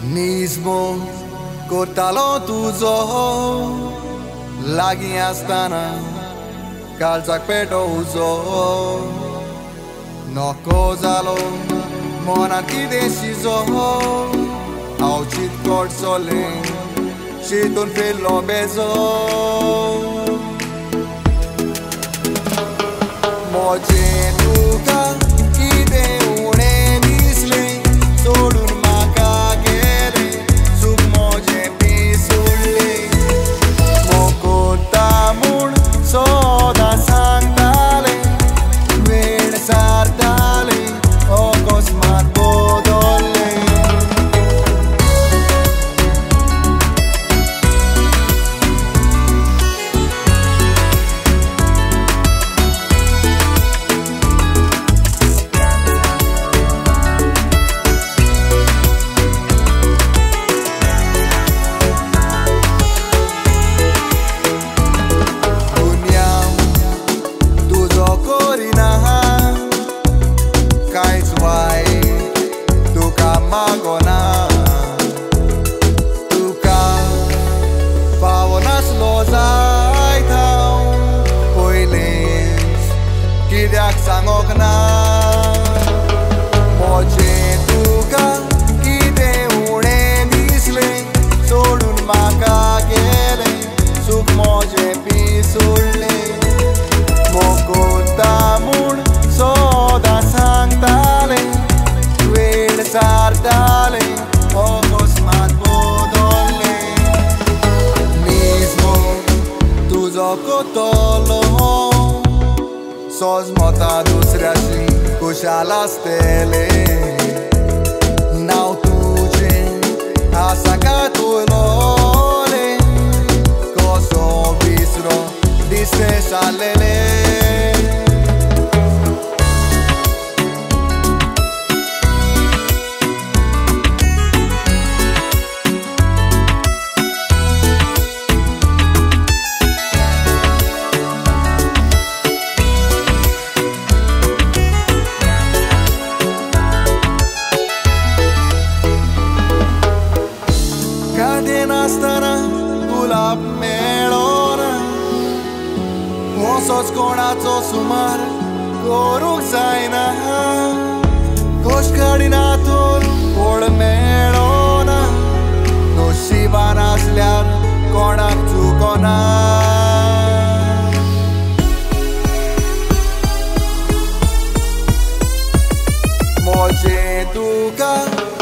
Nismo cortalo tuzo lagi astana calzak peto uzo no cozalo monarchi deciso au cit corsole și un filo bezo moje tuka ide une disle sodun maka gele sub moje pisulle mokota mun soda sangtale ved sartale o kosmat bodole sangokna moje tuka kide une disle sodun maka gele suk moje pisulle mokota mun soda sangtale ved sartale okosmat bodole mismo tuzo kotolo Soz mota dusऱ्याची Kushal असतेले नाव तुझे असा का तुलोले कसो विसरो दिसे शालेले Astară, gulab melona Osos konaco sumar Koruk zaina Koshkadinatul Pol melona Noshiban aslyar Konak chukona Moje tuka